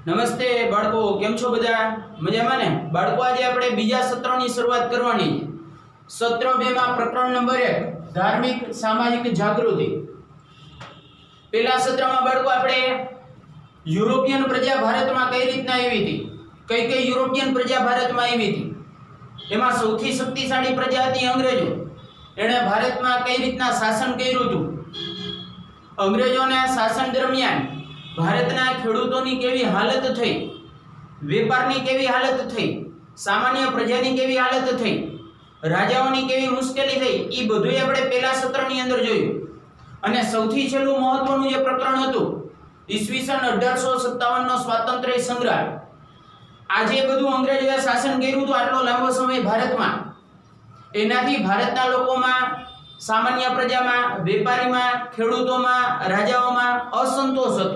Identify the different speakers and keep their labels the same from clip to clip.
Speaker 1: નમસ્તે બાળકો, કેમ છો બધા? મજામાં ને? બાળકો, આજે આપણે બીજા સત્રની શરૂઆત કરવાની છે. સત્ર 2 માં પ્રકરણ નંબર 1 ધાર્મિક સામાજિક જાગૃતિ. પહેલા સત્રમાં બાળકો આપણે યુરોપિયન પ્રજા ભારતમાં કઈ રીતના આવી હતી, કઈ યુરોપિયન પ્રજા ભારતમાં આવી હતી, એમાં સૌથી શક્તિશાળી પ્રજા હતી અંગ્રેજો. એણે ભારતમાં કઈ રીતના શાસન કર્યું હતું. અંગ્રેજોના શાસન દરમિયાન ભારતના ખેડૂતોની કેવી હાલત થઈ, વેપારની કેવી હાલત થઈ, સામાન્ય પ્રજાની કેવી હાલત થઈ, રાજાઓની કેવી મુશ્કેલી થઈ, એ બધું આપણે પહેલા સત્રની અંદર જોયું. અને સૌથી છેલ્લું મહત્વનું જે પ્રકરણ હતું ઈસવીસન 1857 નો સ્વાતંત્ર્ય સંગ્રામ. આજે બધું અંગ્રેજોએ શાસન કર્યું હતું આટલો લાંબો સમય ભારતમાં, એનાથી ભારતના લોકોમાં, સામાન્ય પ્રજામાં, વેપારીમાં, ખેડૂતોમાં, રાજાઓમાં અસંતોષ હતો.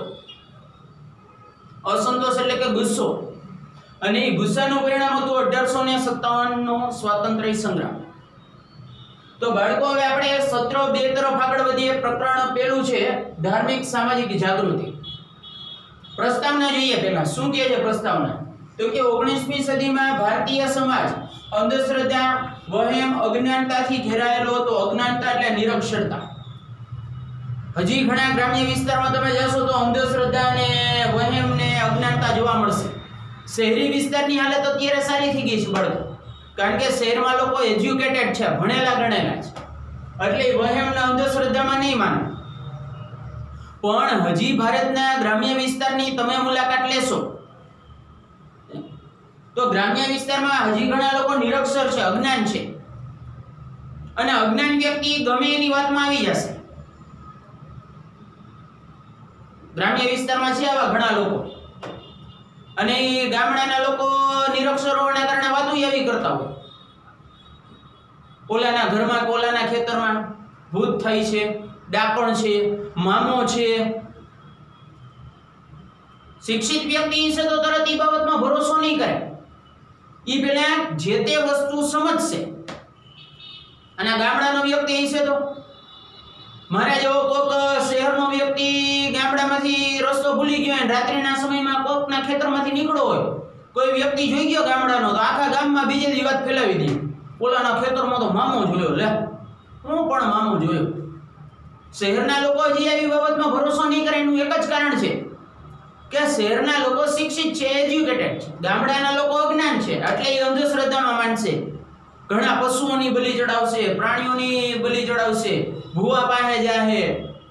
Speaker 1: અસંતોષ એટલે કે ગુસ્સો, અને એ ગુસ્સાનું પરિણામ હતું 1857 નો સ્વાતંત્ર્ય સંગ્રામ. તો બાળકો, હવે આપણે સત્ર 2 તરફ આગળ વધીએ. પ્રકરણ પહેલું છે ધાર્મિક સામાજિક જાગૃતિ. પ્રસ્તાવના જોઈએ. પહેલા શું કહે છે પ્રસ્તાવના? તો કે 19મી સદીમાં ભારતીય સમાજ અંધશ્રદ્ધા, વહેમ, અજ્ઞાનતાથી ઘેરાયેલો હતો. અજ્ઞાનતા એટલે નિરક્ષરતા. હજી ઘણા ગ્રામ્ય વિસ્તારમાં તમે જશો તો અંધશ્રદ્ધા ને વહેમ ને અજ્ઞાનતા જોવા મળશે. શહેરી વિસ્તારની હાલત અત્યારે સારી થઈ ગઈ છે બાળકો, કારણ કે શહેરમાં લોકો એજ્યુકેટેડ છે, ભણેલા ગણેલા છે, એટલે વહેમ ને અંધશ્રદ્ધામાં નહીં માને. પણ હજી ભારતના ગ્રામ્ય વિસ્તારની તમે મુલાકાત લેશો તો ગ્રામ્ય વિસ્તારમાં હજી ઘણા લોકો નિરક્ષર છે, અજ્ઞાન છે, અને અજ્ઞાન વ્યક્તિ ગમે એની વાતમાં આવી જશે. ગ્રામ્ય વિસ્તારમાં છે આવા ઘણા લોકો, અને એ ગામડાના લોકો નિરક્ષરોના કારણે વાતો એવી કરતા હોય. ઓલાના ઘરમાં, કોલાના ખેતરમાં ભૂત થાય છે, ડાપણ છે, મામો છે. શિક્ષિત વ્યક્તિ છે તો તરત એ બાબતમાં ભરોસો નહીં કરે. એ પેલા જે તે વસ્તુ સમજશે. અને ગામડાનો વ્યક્તિ છે તો મારા જેવો કોક શહેરનો વ્યક્તિ ગામડામાંથી રસ્તો ભૂલી ગયો અને રાત્રિના સમયમાં કોકના ખેતરમાંથી નીકળો હોય, કોઈ વ્યક્તિ જોઈ ગયો ગામડાનો, તો આખા ગામમાં બીજે દી વાત ફેલાવી દે, ઓલાના ખેતરમાં તો મામો જોયો. લે, હું પણ મામો જોયો. શહેરના લોકો હજી આવી બાબતમાં ભરોસો નહીં કરે. એનું એક જ કારણ છે કે શહેરના લોકો શિક્ષિત છે, એજ્યુકેટેડ છે, ગામડાના લોકો અજ્ઞાન છે, એટલે એ અંધશ્રદ્ધામાં માનશે. ઘણા પશુઓની બલિ ચડાવશે, પ્રાણીઓની બલિ ચડાવશે, ભૂવા પાસે જાહે,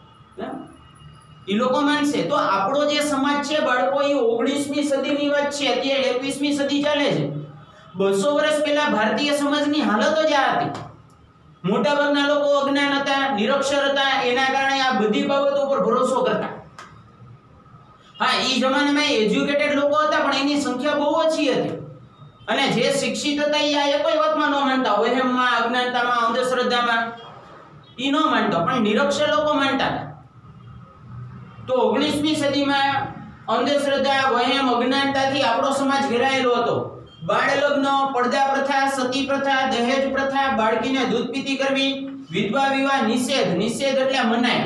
Speaker 1: એ લોકો માનશે. તો આપણો જે સમાજ છે બાળકો, એ 19મી સદીની વાત છે, અત્યારે 21મી સદી ચાલે છે. 200 વર્ષ પહેલા ભારતીય સમાજની હાલત જ આ હતી. મોટાભાગના લોકો અજ્ઞાન હતા, નિરક્ષર હતા, એના કારણે આ બધી બાબતો પર ભરોસો કરતા. હા, એ જમાનામાં એજ્યુકેટેડ લોકો હતા, પણ એની સંખ્યા બહુ ઓછી હતી. અને જે શિક્ષિત હતા એ આ કોઈ વાતમાં ન માનતા, વહેમમાં, અજ્ઞાનતામાં, અંધશ્રદ્ધામાં એ ન માનતા, પણ નિરક્ષર લોકો માનતા હતા. તો 19મી સદીમાં અંધશ્રદ્ધા, વહેમ, અજ્ઞાનતાથી આપણો સમાજ ઘેરાયેલો હતો. બાળ લગ્ન, પડદા પ્રથા, સતી પ્રથા, દહેજ પ્રથા, બાળકીને દૂધ પીતી કરવી, વિધવા વિવાહ, નિષેધ. નિષેધ એટલે મનાય.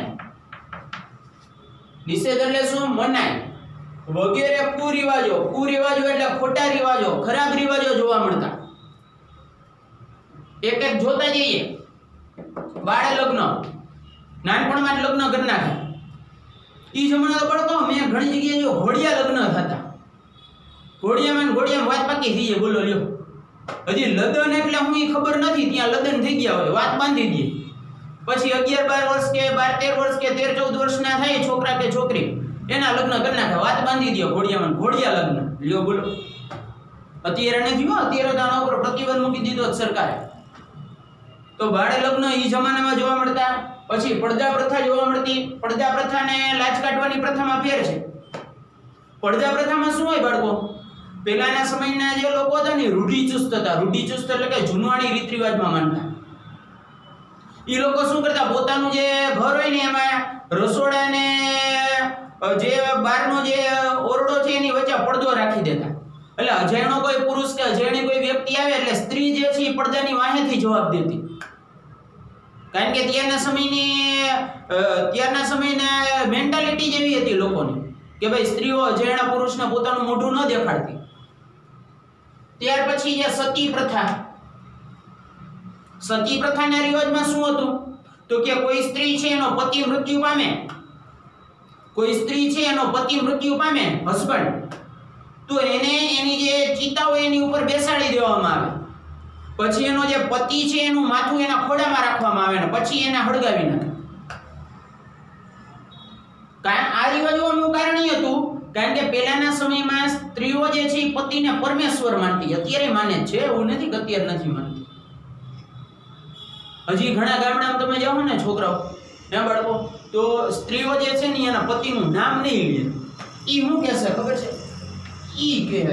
Speaker 1: નિષેધ એટલે શું? મનાય. વગેરે કુરિવાજો. કુરિવાજો એટલે ખોટા રિવાજો, ખરાબ રિવાજો જોવા મળતા. એક એક જોતા જઈએ. બાળ લગ્ન, નાનપણમાં જ લગ્ન કરી નાખે. ઈ જમાના બાળકો મેં ઘણી જગ્યાએ જો ઘોડિયા લગ્ન થતા. ઘોડિયામાં વાત પાકી થઈ જાય. બોલો લ્યો, હજી લગ્ન એટલે હું ઈ ખબર નથી, ત્યાં લગ્ન થઈ ગયા હોય, વાત બાંધી દે. પછી 11-12 વર્ષ કે 12-13 વર્ષ કે 13-14 વર્ષના થાય છોકરા કે છોકરી, એના લગ્ન કરી નાખે, વાત બાંધી દે ઘોડિયામાં. ઘોડિયા લગ્ન લ્યો, બોલો. અત્યારે નથી હો, અત્યારે તો આના ઉપર પ્રતિબંધ મૂકી દીધો સરકારે. તો બાળ લગ્ન ઈ જમાનામાં જોવા મળતા. પછી પડદા પ્રથા જોવા મળતી. પડદા પ્રથાને લાજ કાઢવાની પ્રથામાં ફેર છે. પડદા પ્રથામાં શું હોય બાળકો? પહેલાના સમયના જે લોકો હતા ને રૂઢિચુસ્ત હતા. રૂઢિચુસ્ત એટલે કે જૂનવાણી રીત રિવાજમાં માનતા. એ લોકો શું કરતા? પોતાનું જે ઘર હોય ને એમાં રસોડાને જે બહારનો જે ઓરડો છે એની વચ્ચે પડદો રાખી દેતા. એટલે અજાણ્યો કોઈ પુરુષ કે અજાણી કોઈ વ્યક્તિ આવે એટલે સ્ત્રી જે છે એ પડદાની વાહેથી જવાબ દેતી. કારણ કે ત્યારના સમયના મેન્ટાલિટી જેવી હતી લોકોની. કે ભાઈ સ્ત્રીઓ અજાણ્યા પુરુષને પોતાનું મોઢું ન દેખાડતી. ત્યાર પછી જે સતી પ્રથા. સતી પ્રથાના રિવાજમાં શું હતું? તો કે કોઈ સ્ત્રી છે એનો પતિ મૃત્યુ પામે, કોઈ સ્ત્રી છે એનો પતિ મૃત્યુ પામે, હસબન્ડ, તો એને એની જે ચિતા હોય એની ઉપર બેસાડી દેવામાં આવે. પછી એનો જે પતિ છે એનું માથું એના ખોડામાં રાખવામાં આવે ને પછી એને હળગાવી નાખે. કારણ આ રિવાજોનું કારણ એ હતું કારણ કે પહેલાના સમયમાં સ્ત્રીઓ જે છે એ પતિને પરમેશ્વર માનતી. અત્યારે માને છે, એવું નથી કે અત્યારે નથી માનતી. હજી ઘણા ગામડામાં તમે જાઓ ને છોકરાઓ ને બાળકો, તો સ્ત્રીઓ જે છે ને એના પતિનું નામ નહીં લે. ઈ શું કહેશે ખબર છે? ઈ કહે.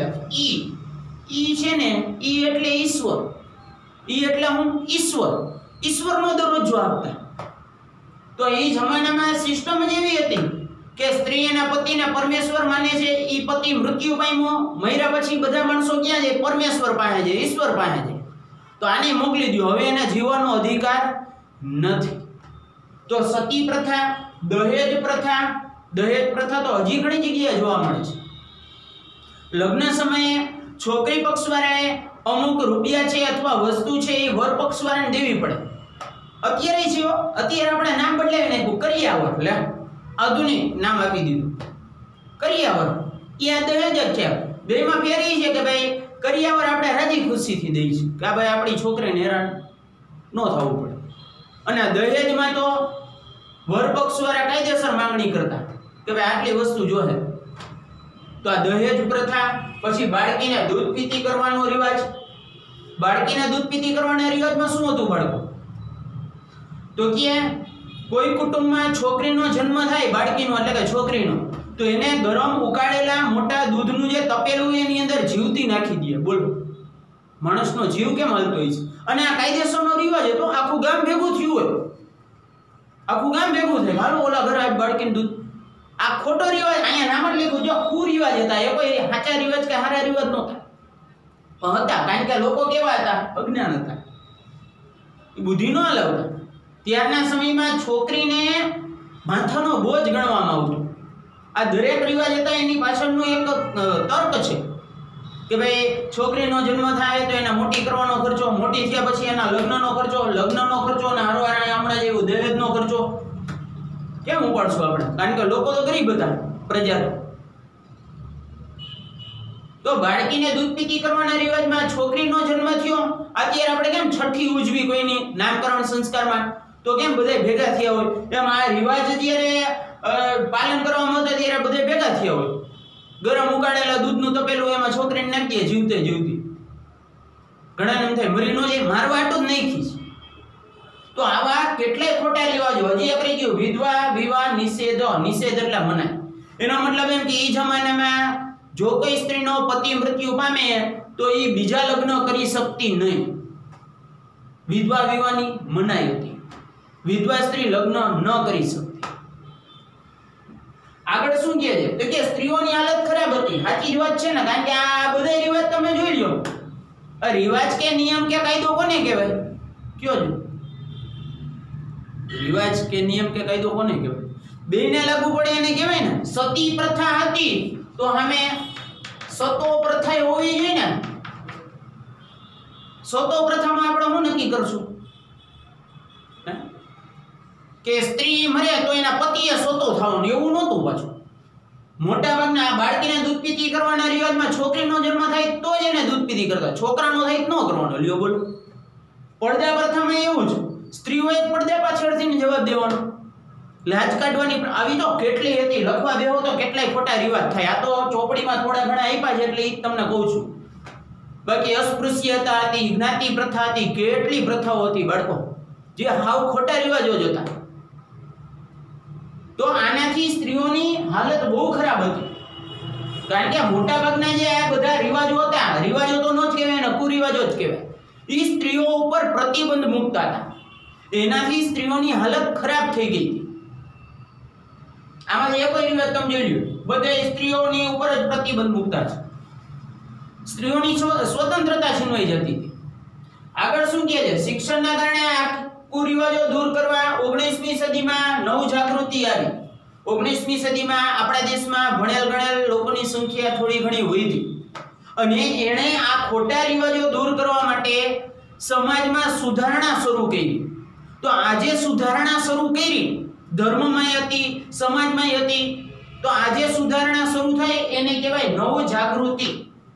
Speaker 1: ઈ છે ને ઈ એટલે ઈશ્વર. ઈ એટલે હું ઈશ્વર, ઈશ્વરનો દરજ્જો આપતા. તો એ જમાનામાં સિસ્ટમ જ એવી હતી કે સ્ત્રી એના પતિને પરમેશ્વર માને છે. ઈ પતિ મૃત્યુ પામ્યો, મર્યા પછી બધા માણસો ક્યાં જાય? પરમેશ્વર પાસે જાય, ઈશ્વર પાસે જાય. તો આને મોકલી દો, હવે એને જીવવાનો અધિકાર નથી. તો સતી પ્રથા, દહેજ પ્રથા. દહેજ પ્રથા તો હજી ઘણી જગ્યાએ જોવા મળે છે. લગ્ન સમયે છોકરી પક્ષવાળાએ અમુક રૂપિયા છે અથવા વસ્તુ છે એ વર પક્ષવાળાને દેવી પડે. અત્યારે છે, અત્યારે આપણે નામ બદલાવી નાખ્યું, કરિયાવર. લે, આધુનિક નામ આપી દીધું, કરિયાવર. એ આ દહેજ જ છે. બેમાં ફેર એ છે કે ભાઈ કરિયાવર આપણે રાજી ખુશીથી દઈશું કે ભાઈ આપણી છોકરીને હેરાન ન થવું પડે. અને દહેજમાં તો વર પક્ષવાળા કાયદેસર માંગણી કરતા કે ભાઈ આટલી વસ્તુ જોહે. તો આ દહેજ પ્રથા. પછી બાળકીને દૂધ પીતી કરવાનો રિવાજ. બાળકીને દૂધ પીતી કરવાના રિવાજમાં શું હતું બાળકો? તો કે કોઈ કુટુંબમાં છોકરીનો જન્મ થાય, બાળકીનો એટલે કે છોકરીનો, તો એને ગરમ ઉકાળેલા મોટા દૂધનું જે તપેલું એની અંદર જીવતી નાખી દે. બોલો, માણસનો જીવ કેમ હાલતો હોય છે? અને આ કાયદેસરનો રિવાજ હતો. આખું ગામ ભેગું થયું હોય, આખું ગામ ભેગું થાય, હાલો ઓલા ઘરે આજ બાળકીને દૂધ. આ ખોટો રિવાજ અહીંયા નામ જ લખ્યું, જો કુરિવાજ હતા. એ કોઈ સાચા રિવાજ કે સારા રિવાજ નહોતા, પણ હતા. કારણ કે લોકો કેવા હતા? અજ્ઞાન હતા, એ બુદ્ધિ ન હલાવતા. ત્યારના સમયમાં છોકરીને માથાનો બોજ ગણવામાં આવતો. આ દરેક રિવાજ હતા એની પાછળનું એક તર્ક છે કે ભાઈ છોકરીનો જન્મ થાય તો એના મોટી કરવાનો ખર્ચો, મોટી થયા પછી એના લગ્નનો ખર્ચો, લગ્નનો ખર્ચો અને હારવાના હમણાં જેવું દહેજનો ખર્ચો કેમ ઉપાડશું આપણે? કારણ કે લોકો તો ગરીબ હતા, પ્રજા. તો બાળકીને દૂધ પીતી કરવાના રિવાજમાં છોકરીનો જન્મ થયો. અત્યારે આપણે કેમ છઠ્ઠી ઉજવી કોઈની નામકરણ સંસ્કારમાં, તો કેમ બધા ભેગા થયા હોય એમ આ રિવાજ જ્યારે પાલન કરવામાં આવતા ત્યારે બધા ભેગા થયા હોય. ગરમ ઉકાળેલા દૂધનું તપેલું એમાં છોકરીને નાખીએ જીવતે જીવતી. ઘણા એમ થાય મરી નો જાય, મારવા આટું જ નાખી. તો આવા કેટલાય ખોટા રિવાજો. હજી એક રહી ગયું, વિધવા વિવાહ નિષેધ. નિષેધ એટલે મનાય. એનો મતલબ એમ કે એ જમાનામાં જો કોઈ સ્ત્રીનો પતિ મૃત્યુ પામે તો એ બીજા લગ્ન કરી શકતી નહીં. વિધવા વિવાહની મનાઈ હતી. વિધવા સ્ત્રી લગ્ન ન કરી શકતી. આગળ શું કહે છે? તો કે સ્ત્રીઓની હાલત ખરાબ હતી. સાચી જ વાત છે ને? કારણ કે આ બધા રિવાજ તમે જોઈ લો. આ રિવાજ કે નિયમ કે કાયદો કોને કહેવાય? કયો છો? રિવાજ કે નિયમ કે કાયદો કોને કહેવાય? બેને લાગુ પડે એને કહેવાય ને. સતી પ્રથા હતી તો અમે સતો પ્રથા હોવી જોઈએ ને. સતો પ્રથામાં આપણે શું નક્કી કરશું કે સ્ત્રી મરે તો એના પતિએ સતો થવાનું, એવું નહોતું. પાછું મોટા ભાગના બાળકીને દૂધ પીતી કરવાના રિવાજમાં છોકરીનો જન્મ થાય તો જ એને દૂધ પીતી કરતા, છોકરાનો થાય તો ન કરવાનો. લ્યો બોલો, પડદા પ્રથામાં એવું જ. સ્ત્રીઓએ પડદા પાછળથી જવાબ દેવાનો, લાજ કાઢવાની. આવી તો કેટલી હતી, લખવા બેહો તો કેટલાય ખોટા રિવાજ થાય. આ તો ચોપડીમાં થોડા ઘણા આપ્યા છે એટલે એ તમને કહું છું. બાકી અસ્પૃશ્યતા હતી, જ્ઞાતિ પ્રથા હતી, કેટલી પ્રથાઓ હતી બાળકો, જે હાવ ખોટા રિવાજો જ હતા. તો આનાથી સ્ત્રીઓની હાલત બહુ ખરાબ હતી. કારણ કે મોટા ભાગના જે આ બધા રિવાજો હતા, રિવાજો તો ન જ કહેવાય ને, કુરિવાજો જ કહેવાય. એ સ્ત્રીઓ ઉપર પ્રતિબંધ મૂકતા હતા. એનાથી સ્ત્રીઓની હાલત ખરાબ થઈ ગઈ હતી. આમાં એક રિવાજ તમે જોઈ લો, બધા સ્ત્રીઓની ઉપર જ પ્રતિબંધ મૂકતા છે. સ્ત્રીઓની સ્વતંત્રતા છીનવાઈ જતી હતી. આગળ શું કહે છે? શિક્ષણના કારણે આ કુરિવાજો દૂર કરવા 19મી સદીમાં નવ જાગૃતિ આવી. 19મી સદીમાં આપણા દેશમાં ભણેલ ગણેલ લોકોની સંખ્યા થોડી ઘણી વધી અને એણે આ ખોટા રિવાજો દૂર કરવા માટે સમાજમાં સુધારણા શરૂ કરી. તો આજે સુધારણા શરૂ કરી, ધર્મમાં હતી, સમાજમાં હતી, તો આજે સુધારણા શરૂ થાય એને કહેવાય નવ જાગૃતિ.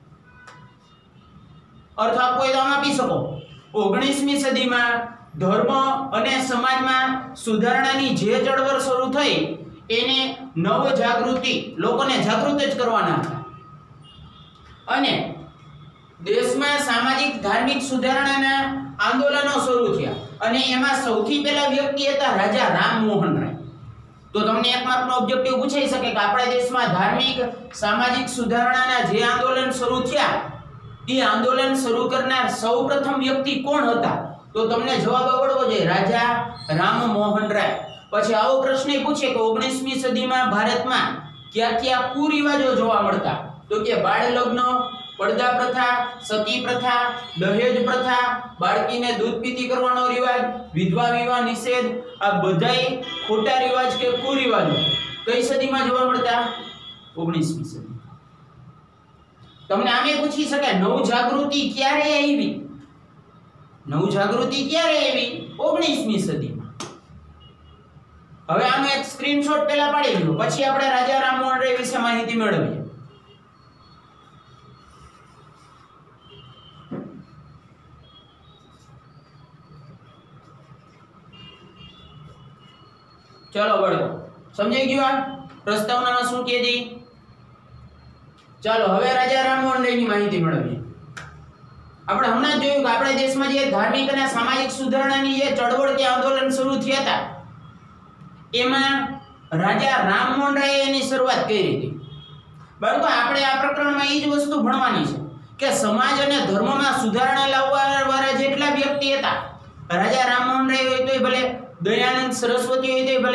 Speaker 1: અર્થ આપો તો આમ આપી શકો. 19મી સદીમાં ધર્મ અને સમાજમાં સુધારણાની જે ચળવળ શરૂ થઈ એને નવ જાગૃતિ, લોકોને જાગૃત જ કરવાના હતા. અને દેશમાં સામાજિક ધાર્મિક સુધારણાના આંદોલનો શરૂ થયા અને એમાં સૌથી પહેલા વ્યક્તિ હતા રાજા રામમોહન રાય. તો તમને એક માર્કનો ઓબ્જેક્ટિવ પૂછાઈ શકે કે આપણા દેશમાં ધાર્મિક સામાજિક સુધારણાના જે આંદોલન શરૂ થયા એ આંદોલન શરૂ કરનાર સૌપ્રથમ વ્યક્તિ કોણ હતા? તો તમને જવાબ આવડવો જોઈએ, રાજા રામમોહન રાય. પછી આવો પ્રશ્ન પૂછે કે 19મી સદીમાં ભારતમાં ક્યાં ક્યાં કુરિવાજો જોવા મળતા? તો કે બાળ લગ્ન, પડદા પ્રથા, સતી પ્રથા, દહેજ પ્રથા, બાળકીને દૂધ પીતી કરવાનો રિવાજ, વિધવા વિવાહ નિષેધ, આ બધાય ખોટા રિવાજ કે કુરિવાજો કઈ સદીમાં જોવા મળતા? 19મી સદી. તમને આમે પૂછી શકાય નવ જાગૃતિ ક્યારે આવી? નવ જાગૃતિ ક્યારે આવી? 19મી સદીમાં. હવે આનો એક સ્ક્રીનશોટ પહેલા પાડી લો, પછી આપણે રાજા રામમોહન રાય વિશે માહિતી મેળવીએ. ચલો વળો, સમજાઈ ગયું? આ પ્રસ્તાવનામાં શું કહે છે? ચાલો હવે રાજા રામમોહન રાયની માહિતી મેળવીએ. આપણે હમણાં જ જોયું કે આપણા દેશમાં જે ધાર્મિક અને સામાજિક સુધારણાની જે ચળવળ કે આંદોલન શરૂ થયા હતા એમાં રાજા રામમોહન રાયે એની શરૂઆત કરી હતી. બાળકો, આપણે આ પ્રકરણમાં એ જ વસ્તુ ભણવાની છે કે સમાજ અને ધર્મમાં સુધારણા લાવવા વાળા જેટલા વ્યક્તિ હતા, રાજા રામમોહન રાય હોય તોય ભલે, દયાનંદ સરસ્વતી હોય તોય ભલે,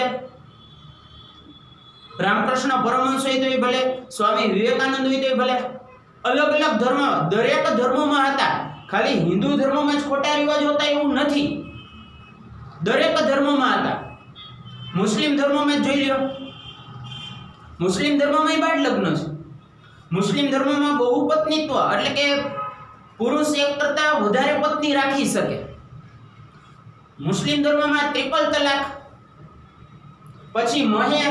Speaker 1: રામકૃષ્ણ પરમહંસ હોય તોય ભલે, સ્વામી વિવેકાનંદ હોય તોય ભલે, અલગ અલગ ધર્મ, દરેક ધર્મોમાં હતા. ખાલી હિન્દુ ધર્મમાં જ ખોટા રિવાજો હતા એવું નથી, દરેક ધર્મોમાં હતા. મુસ્લિમ ધર્મમાં જોઈ લો, મુસ્લિમ ધર્મમાં બાળ લગ્ન છે. મુસ્લિમ ધર્મમાં બહુપત્નીત્વ એટલે કે પુરુષ એક કરતા વધારે પત્ની રાખી શકે. મુસ્લિમ ધર્મમાં ટ્રિપલ તલાક, પછી મહેર.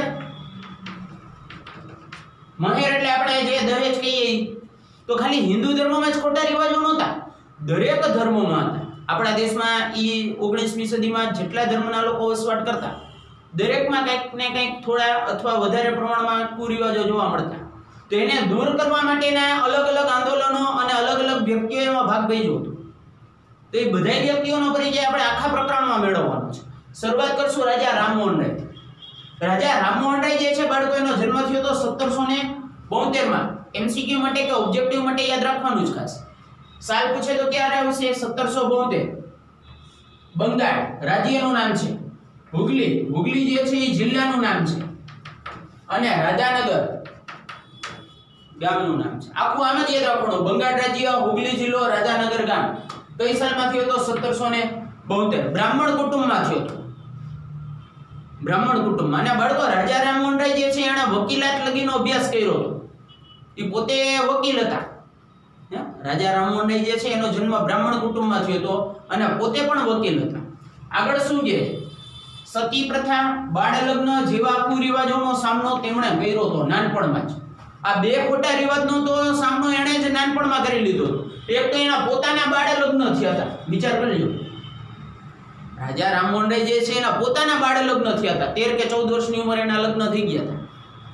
Speaker 1: મહેર એટલે આપણે જે દહેજ કહીએ, તો ખાલી હિન્દુ ધર્મમાં જ ખોટા રિવાજો નહોતા, દરેક ધર્મોમાં હતા. આપણા દેશમાં ઈ 19મી સદીમાં જેટલા ધર્મના લોકો વસવાટ કરતા દરેકમાં કંઈક ને કંઈક થોડા અથવા વધારે પ્રમાણમાં કુરિવાજો જોવા મળતા. તો એને દૂર કરવા માટેના અલગ અલગ આંદોલનો અને અલગ અલગ વ્યક્તિઓ એમાં ભાગ ભજવ્યો હતો. તો એ બધા વ્યક્તિઓનો પરિચય આપણે આખા પ્રકરણમાં મેળવવાનો છે. શરૂઆત કરશું રાજા રામમોહન રાય. રાજા રામમોહન રાય જે છે બાળકો, એનો જન્મ થયો તો 1772માં. એમસીક્યુ માટે કે ઓબ્જેક્ટિવ માટે યાદ રાખવાનું જ ખાસ. સાલ પૂછે તો ક્યારે આવશે? 1772. બંગાળ રાજ્યનું નામ છે, હુગલી. હુગલી જે છે એ જિલ્લાનું નામ છે અને રાધાનગર ગામનું નામ છે. આખું આમ જ યાદ રાખવાનું. બંગાળ રાજ્ય, હુગલી જિલ્લો, રાધાનગર ગામ. કઈ સાલમાં થયો તો? 1772. બ્રાહ્મણ કુટુંબમાં થયો હતો. બ્રાહ્મણ કુટુંબમાં. અને બાળકો, રાજા રામમોહન રાય જે છે એણે વકીલાત લગીનો અભ્યાસ કર્યો હતો. એ પોતે વકીલ હતા. રાજા રામમોહન રાય જે છે એનો જન્મ બ્રાહ્મણ કુટુંબમાં થયો હતો અને પોતે પણ વકીલ હતા. આગળ શું કહે? સતી પ્રથા, બાળ લગ્ન જેવા કુરિવાજોનો સામનો તેમણે કર્યો હતો નાનપણમાં જ. આ બે ખોટા રિવાજનો તો સામનો એણે જ નાનપણમાં કરી લીધો હતો. એક તો એના પોતાના બાળ લગ્ન થયા હતા. વિચાર કરી લો, રાજા રામમોહન રાય જે છે એના પોતાના બાળ લગ્ન થયા હતા. 13 કે 14 વર્ષની ઉંમરે એના લગ્ન થઈ ગયા હતા.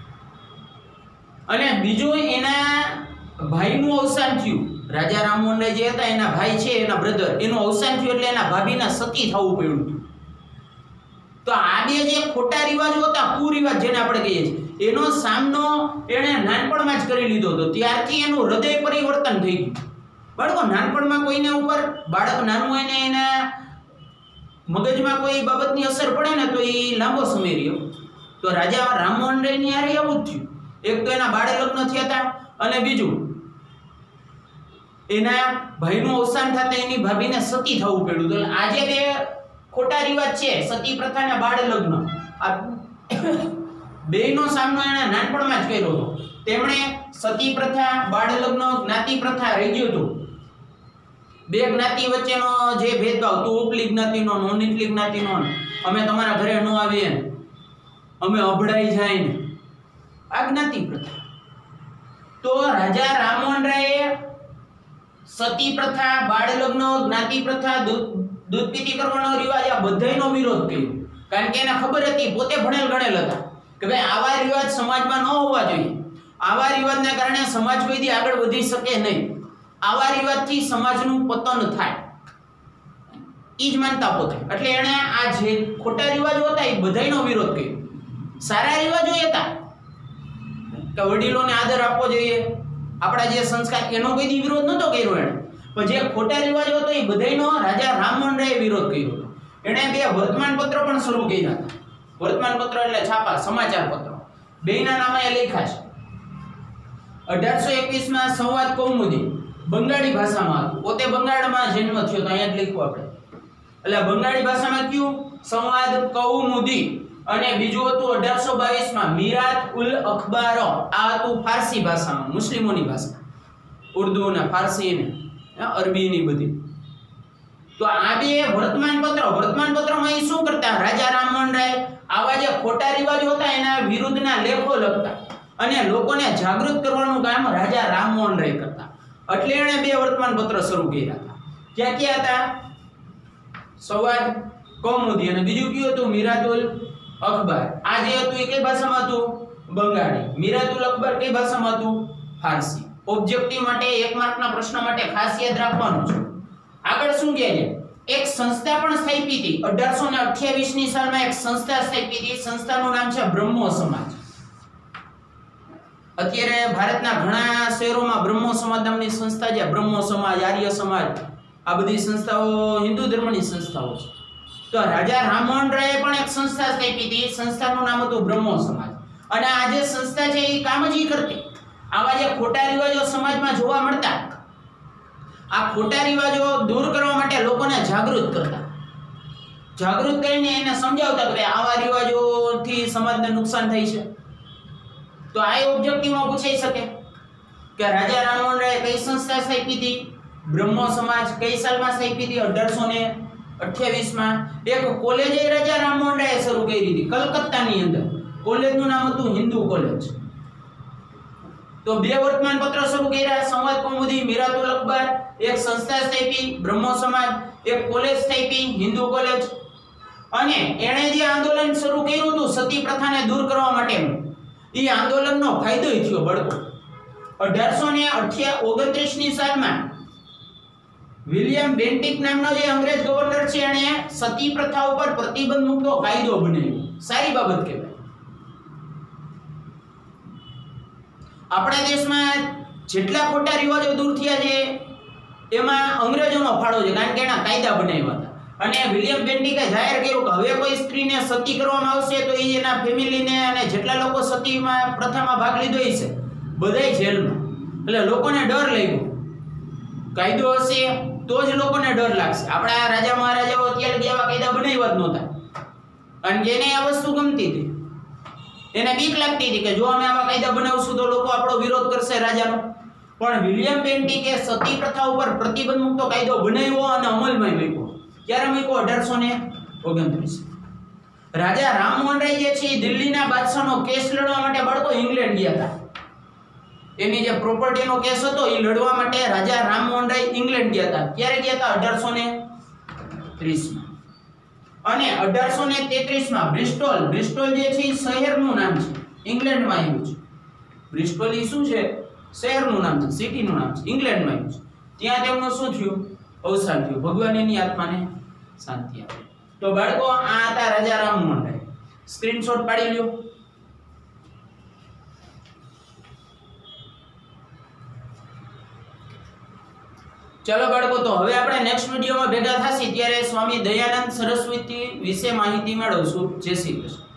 Speaker 1: અને બીજું, એના ભાઈનું અવસાન થયું. રાજા રામમોહન રાય જે હતા એના ભાઈ છે, એના બ્રધર, એનું અવસાન થયું એટલે એના ભાભીના સતી થવું પડ્યું હતું. તો આ બે જે ખોટા રિવાજો હતા, કુરિવાજ જેને આપણે કહીએ છીએ, એનો સામનો એણે નાનપણમાં જ કરી લીધો હતો. ત્યારથી એનું હૃદય પરિવર્તન થઈ ગયું. બાળકો, નાનપણમાં કોઈને ઉપર, બાળક નાનું હોય ને એના મગજમાં કોઈ બાબતની અસર પડે ને તો એ લાંબો સમય રહ્યો. તો રાજા રામમોહન રાયની હારે એવું જ થયું. એક તો એના બાળ લગ્ન થયા હતા અને બીજું એના ભાઈનું અવસાન થતા એની ભાભીને સતી થવું પડ્યું. તો આજે બે ખોટા રિવાજ છે, સતી પ્રથા અને બાળ લગ્ન. આ બેયનો સામનો એણે નાનપણમાં જ કર્યો હતો. તેમણે સતી પ્રથા, બાળ લગ્ન, જ્ઞાતિ પ્રથા રહી ગયું હતું. બે જ્ઞાતિ વચ્ચેનો જે ભેદભાવ, તું ઉપલી જ્ઞાતિનો, હું નીચલી જ્ઞાતિનો, અમે તમારા ઘરે ન આવીએ, અમે અભડાઈ જાય ને, આ જ્ઞાતિ પ્રથા. તો રાજા રામમોહન રાયે સતી પ્રથા, બાળ લગ્ન, જ્ઞાતિ પ્રથા, દૂધ પીતી કરવાનો રિવાજ, આ બધાયનો વિરોધ કર્યો. કારણ કે એને ખબર હતી, પોતે ભણેલ ગણેલ હતા કે ભાઈ આવા રિવાજ સમાજમાં ન હોવા જોઈએ. આવા રિવાજના કારણે સમાજ કોઈ દી આગળ વધી શકે નહીં. આવા રિવાજથી સમાજનું પતન થાય, ઈ જ માનતા પોતે. એટલે એણે આ જે ખોટા રિવાજો હતા એ બધાયનો વિરોધ કર્યો. સારા રિવાજો હતા કે વડીલોને આદર આપવો જોઈએ, આપણા જે સંસ્કાર, એનો કોઈ દી વિરોધ નહોતો કર્યો એણે. પણ જે ખોટા રિવાજો હતો એ બધાયનો રાજા રામમોહન રાયે વિરોધ કર્યો હતો. એણે બે વર્તમાન પત્રો પણ શરૂ કર્યા હતા. વર્તમાન પત્ર એટલે છાપા, સમાચાર પત્રો. બેયના નામે લખ્યા છે. 1821 માં સંવાદ કૌમુદી બંગાળી ભાષામાં હતું. પોતે બંગાળમાં જન્મ થયો તો અહીંયા જ લખ્યું આપણે. એટલે બંગાળી ભાષામાં કયું? સંવાદ કૌમુદી. અને બીજું હતું 1822 માં મિરાત ઉલ અખબાર. આ હતું ફારસી ભાષામાં, મુસ્લિમોની ભાષા, ઉર્દુ ને ફારસી ને અરબી ની બધી. તો આ બે વર્તમાન પત્રોમાં એ શું કરતા? રાજા રામમોહન રાય આવા જે ખોટા રિવાજો હતા એના વિરુદ્ધના લેખો લખતા અને લોકોને જાગૃત કરવાનું કામ રાજા રામમોહન રાય કરતા. એટલે એણે બે વર્તમાન પત્ર શરૂ કર્યા હતા. ક્યાં ક્યાં હતા? સંવાદ કૌમુદી અને બીજું કયું હતું? મિરાતુલ અખબાર. આ જે હતું એ કઈ ભાષામાં હતું? બંગાળી. મિરાતુલ અખબાર કઈ ભાષામાં હતું? ફારસી. ઓબ્જેક્ટિવ માટે, એક માર્કના પ્રશ્ન માટે ખાસ યાદ રાખવાનું છે. આગળ શું કહે છે? એક સંસ્થા પણ સ્થાપી હતી 1828 ની સાલમાં. એક સંસ્થા સ્થાપી હતી. સંસ્થાનું નામ છે બ્રહ્મો સમાજ. અત્યારે ભારતના ઘણા શહેરોમાં બ્રહ્મો સમાજ નામની સંસ્થા છે. બ્રહ્મો સમાજ, આર્ય સમાજ, આ બધી સંસ્થાઓ હિન્દુ ધર્મની સંસ્થાઓ છે. તો રાજા રામમોહન રાયે પણ એક સંસ્થા સ્થાપી હતી. સંસ્થાનું નામ હતું બ્રહ્મો સમાજ. અને આ જે સંસ્થા છે એ કામ જ કરતી. આવા જે ખોટા રિવાજો સમાજમાં જોવા મળતા, આ ખોટા રિવાજો દૂર કરવા માટે લોકોને જાગૃત કરતા. જાગૃત કરીને એને સમજાવતા કે આવા રિવાજોથી સમાજને નુકસાન થાય છે. તો આ ઓબ્જેક્ટિવમાં પૂછાઈ શકે કે રાજા રામમોહન રાયે કઈ સંસ્થા સ્થાપી હતી? બ્રહ્મો સમાજ. કઈ સાલમાં સ્થાપી હતી? 1828 માં. એક કોલેજ રાજા રામમોહન રાયે શરૂ કરી હતી કલકત્તાની અંદર. કોલેજનું નામ હતું હિન્દુ કોલેજ. તો બે વર્તમાન પત્ર શરૂ કર્યા, સંવાદ કૌમુદી, મિરાતુલ અખબાર. એક સંસ્થા સ્થાપી બ્રહ્મો સમાજ, એક કોલેજ સ્થાપી હિન્દુ કોલેજ. અને એણે જે આંદોલન શરૂ કર્યું હતું સતી પ્રથાને દૂર કરવા માટેનું, એ આંદોલનનો ફાયદો થયો બળકો. 1829 ની સાલમાં વિલિયમ બેન્ટિક નામનો જે અંગ્રેજ ગવર્નર છે એણે સતી પ્રથા ઉપર પ્રતિબંધ મૂકતો કાયદો બનાવ્યો. સારી બાબત કહેવાય. આપણા દેશમાં જેટલા ખોટા રિવાજો દૂર થયા છે એમાં અંગ્રેજોનો ફાળો છે, કારણ કે એના કાયદા બનાવ્યા હતા. અને વિલિયમ બેન્ટિકે જાહેર કર્યું કે હવે કોઈ સ્ત્રીને સતી કરવામાં આવશે તો એ એના ફેમિલીને અને જેટલા લોકો સતીમાં પ્રથામાં ભાગ લીધો છે બધાય જેલમાં. એટલે લોકોને ડર લાગ્યો. કાયદો હશે તો જ લોકોને ડર લાગશે. આપણા રાજા મહારાજાઓ અત્યારે એવા કાયદા બનાવ્યા જ નહોતા, કારણ કે એને આ વસ્તુ ગમતી હતી. એને બીક લાગતી હતી કે જો અમે આવા કાયદા બનાવશું તો લોકો આપણો વિરોધ કરશે રાજાનો. પણ વિલિયમ બેન્ટિકે સતી પ્રથા ઉપર પ્રતિબંધ મૂકતો કાયદો બનાવ્યો અને અમલમાં મૂક્યો. ક્યારે મૂક્યો? 1829. રાજા રામમોહન રાય જે છે દિલ્હીના બાદશાહનો કેસ લડવા માટે બાળકો ઇંગ્લેન્ડ ગયા હતા. એની જે પ્રોપર્ટીનો કેસ હતો એ લડવા માટે રાજા રામમોહન રાય ઇંગ્લેન્ડ ગયા હતા. ક્યારે ગયા હતા? 1830 માં. અને 1833 માં બ્રિસ્ટોલ જે છે એ શહેરનું નામ છે, ઇંગ્લેન્ડમાં આવ્યું છે. બ્રિસ્ટોલ એ શું છે? શહેરનું નામ છે, સિટીનું નામ છે, ઇંગ્લેન્ડમાં આવ્યું છે. ત્યાં તેમનું શું થયું? અવસાન થયું. ભગવાન એની આત્માને શાંતિ આપે. તો બાળકો આ હતા રાજા રામમોહન રાય. સ્ક્રીનશોટ પાડી લ્યો. ચલો બાળકો, તો હવે આપણે નેક્સ્ટ વિડીયોમાં ભેગા થશી ત્યારે સ્વામી દયાનંદ સરસ્વતી વિશે માહિતી મેળવશું. જય શ્રી કૃષ્ણ.